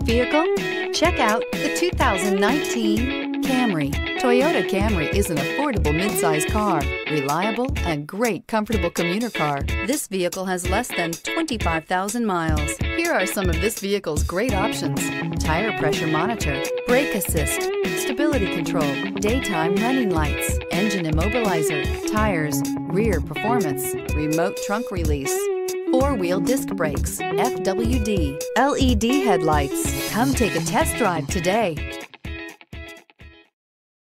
vehicle? Check out the 2019 Camry. Toyota Camry is an affordable midsize car, reliable and great comfortable commuter car. This vehicle has less than 25,000 miles. Here are some of this vehicle's great options: tire pressure monitor, brake assist, stability control, daytime running lights, engine immobilizer, tires, rear performance, remote trunk release, four-wheel disc brakes, FWD, LED headlights. Come take a test drive today.